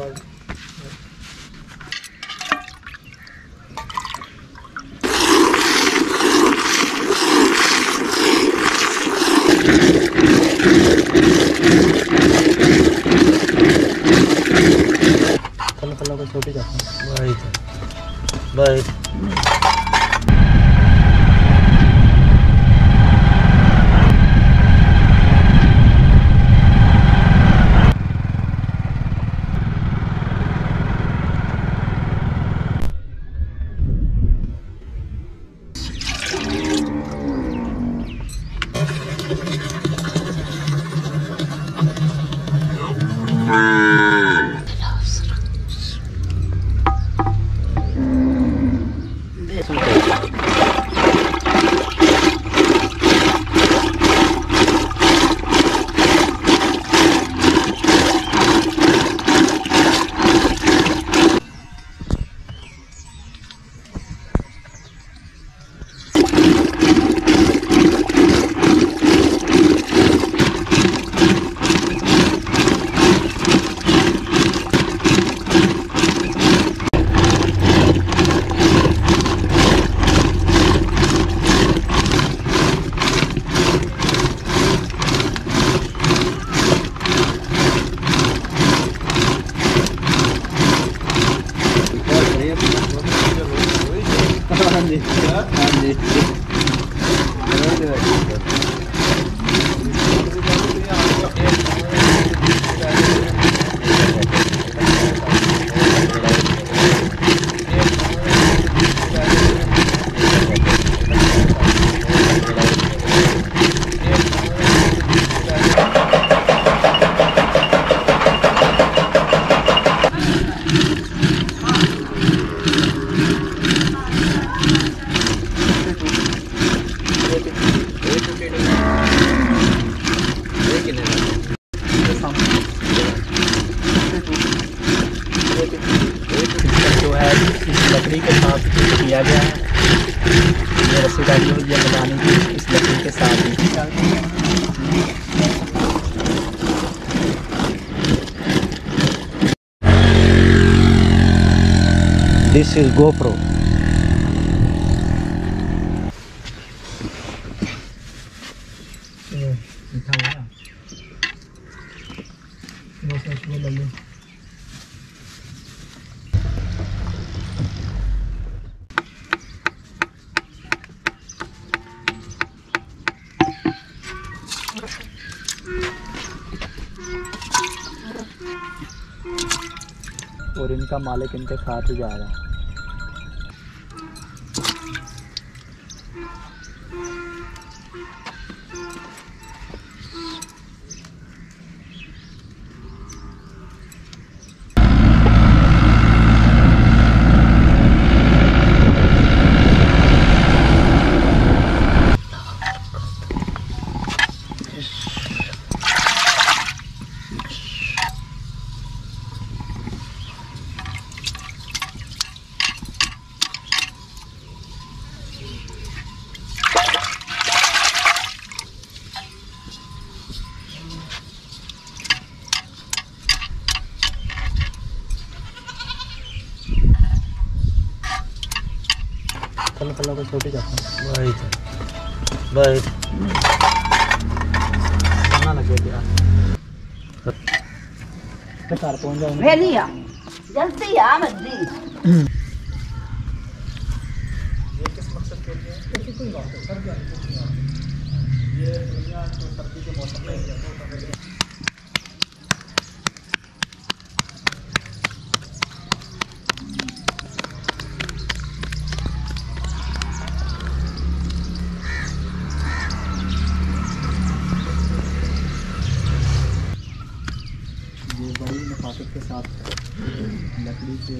छोटी जाता बाय। जो है इस लकड़ी के साथ किया गया है, ये रस्सीदारी हुई है बनाने की इस लकड़ी के साथ ही। This is GoPro। और इनका मालिक इनके साथ ही जा रहा है। कल को छोटी जाता बाय खाना लगे दिया घर पहुंच जाऊंगा जल्दी आ मत दी। ये किस मकसद के लिए ऐसी कोई बात है सर, ये दुनिया तो सर्दी के मौसम में बड़ी नफासत के साथ लकड़ी से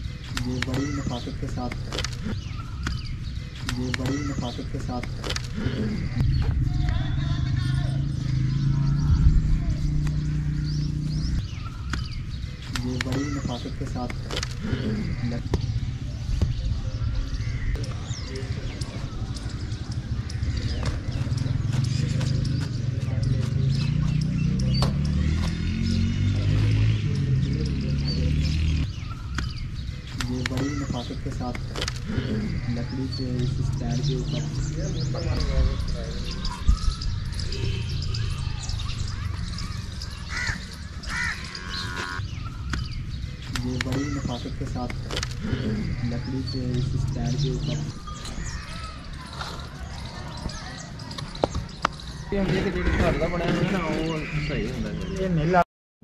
बड़ी नफासत के साथ के साथ ये बड़ी नफासत के साथ लकड़ी के इस स्टैंड के ऊपर ये बड़ी नफासत के साथ लकड़ी के इस स्टैंड के ऊपर घर का बनाया ना वो सही होता है। ये नीला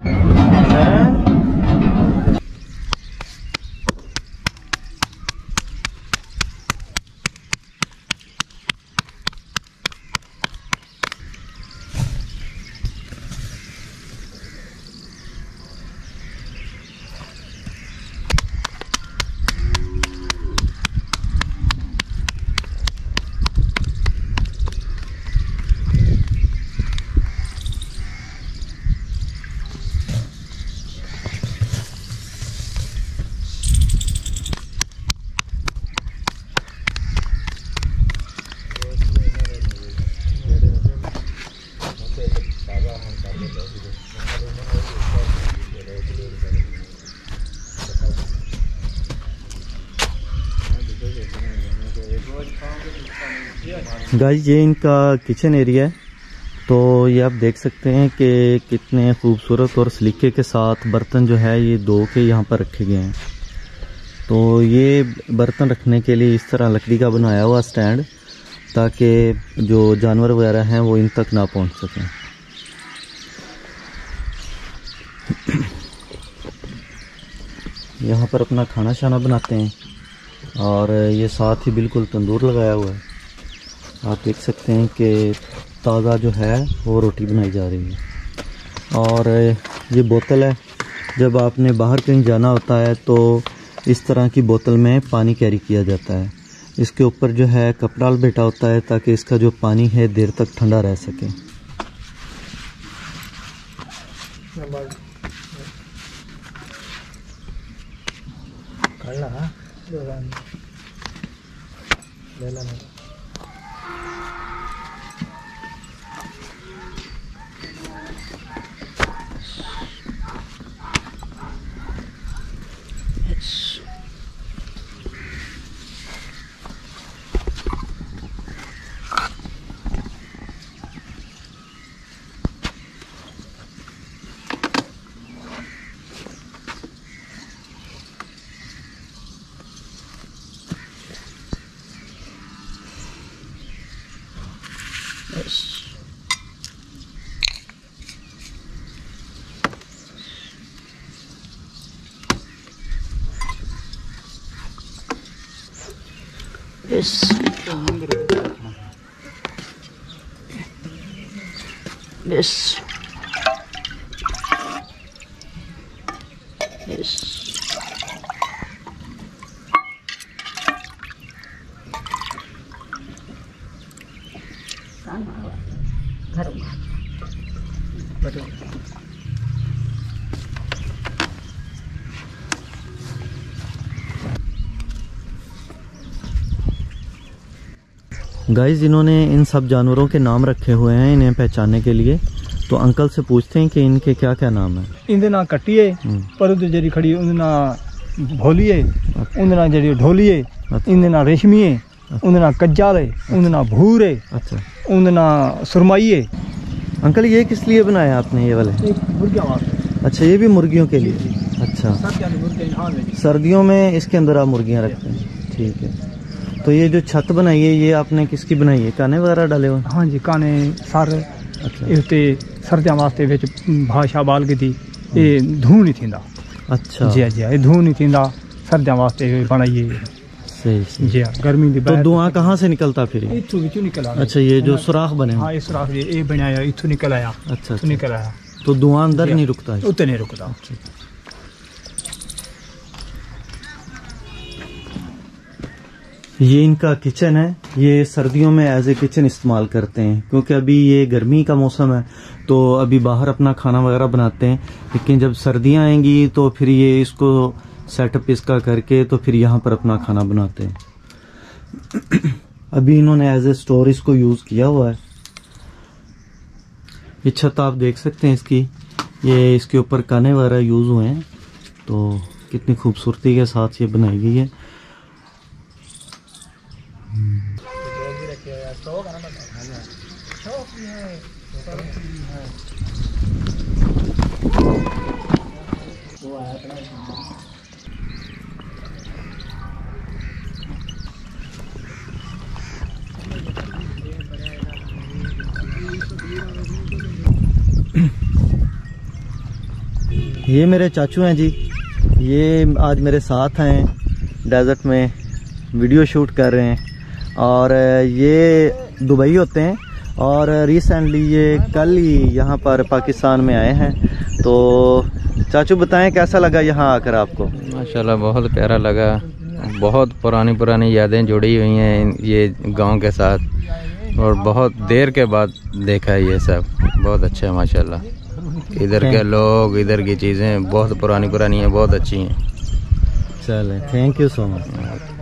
गाइस ये इनका किचन एरिया है। तो ये आप देख सकते हैं कि कितने खूबसूरत और सलीके के साथ बर्तन जो है ये धो के यहाँ पर रखे गए हैं। तो ये बर्तन रखने के लिए इस तरह लकड़ी का बनाया हुआ स्टैंड, ताकि जो जानवर वगैरह हैं वो इन तक ना पहुँच सकें। यहाँ पर अपना खाना शाना बनाते हैं और ये साथ ही बिल्कुल तंदूर लगाया हुआ है। आप देख सकते हैं कि ताज़ा जो है वो रोटी बनाई जा रही है। और ये बोतल है, जब आपने बाहर कहीं जाना होता है तो इस तरह की बोतल में पानी कैरी किया जाता है। इसके ऊपर जो है कपड़ा लपेटा होता है ताकि इसका जो पानी है देर तक ठंडा रह सके। गाइस इन्होंने इन सब जानवरों के नाम रखे हुए हैं इन्हें पहचानने के लिए। तो अंकल से पूछते हैं कि इनके क्या क्या नाम है। इनके ना कट्टी है पर जी खड़ी, उनके ना भोली है, उनके ना जी ढोली है, इनके ना रेशमी है, उनके ना कज्जाल है, उनके ना भूर है, अच्छा उनके ना सुरमाई है। अंकल ये किस लिए बनाया आपने ये वाले? मुर्गियाँ वास्ते। अच्छा ये भी मुर्गियों के लिए। अच्छा सर्दियों में इसके अंदर आप मुर्गियाँ रखते हैं, ठीक है। तो ये जो छत बनाई है ये आपने किसकी बनाई है? काने वगैरह डाले हुए? हाँ जी काने सर। अच्छा इतने सर्दियों वास्ते विच भाषा बाल की थी ये धूं नहीं थींदा। अच्छा जी जी ये धूं नहीं थींदा सर्दियों वास्ते बनाइए। सही जी गर्मी दी। तो धुआं कहाँ से निकलता फिर? इथों विचों निकल आया। अच्छा ये जो सुराख बने? हाँ ये सुराख ये बनाया इथों निकल आया। अच्छा निकल आया। तो धुआं अंदर नहीं रुकता है? उतने नहीं रुकता। ये इनका किचन है। ये सर्दियों में एज ए किचन इस्तेमाल करते हैं, क्योंकि अभी ये गर्मी का मौसम है तो अभी बाहर अपना खाना वगैरह बनाते हैं। लेकिन जब सर्दियां आएंगी तो फिर ये इसको सेटअप इसका करके तो फिर यहाँ पर अपना खाना बनाते हैं। अभी इन्होंने एज ए स्टोर इसको यूज किया हुआ है। ये छत आप देख सकते हैं इसकी, ये इसके ऊपर काने वगैरह यूज हुए हैं, तो कितनी खूबसूरती के साथ ये बनाई गई है। ये मेरे चाचू हैं जी, ये आज मेरे साथ हैं, डेजर्ट में वीडियो शूट कर रहे हैं। और ये दुबई होते हैं और रिसेंटली ये कल ही यहाँ पर पाकिस्तान में आए हैं। तो चाचू बताएं कैसा लगा यहाँ आकर आपको? माशाल्लाह बहुत प्यारा लगा। बहुत पुरानी यादें जुड़ी हुई हैं ये गांव के साथ, और बहुत देर के बाद देखा है ये सब। बहुत अच्छा है माशाल्लाह। इधर के लोग, इधर की चीज़ें बहुत पुरानी हैं, बहुत अच्छी हैं। चलें, थैंक यू सो मच।